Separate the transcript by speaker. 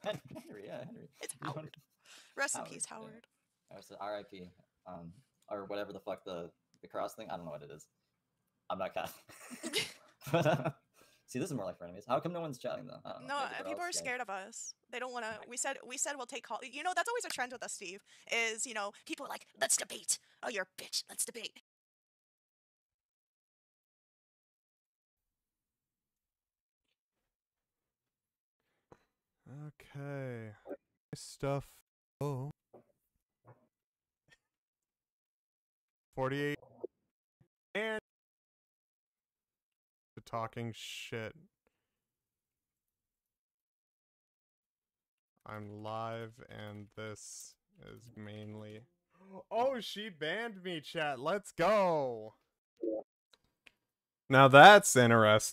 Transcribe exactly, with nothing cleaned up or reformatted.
Speaker 1: Henry, yeah, Henry.
Speaker 2: It's Howard. Rest in peace, Howard.
Speaker 1: Yeah. I said R I P Um, or whatever the fuck the the cross thing. I don't know what it is. I'm not Catholic. But uh, see, this is more like frenemies. How come no one's chatting though? I don't know.
Speaker 2: No,
Speaker 1: Maybe
Speaker 2: people are scared of us. They don't want to. We said we said we'll take call. You know, that's always a trend with us, Steve. Is you know, people are like, let's debate. Oh, you're a bitch. Let's debate.
Speaker 3: Okay. Stuff. Oh. forty-eight. And the talking shit. I'm live and this is mainly. Oh, she banned me, chat. Let's go. Now that's interesting.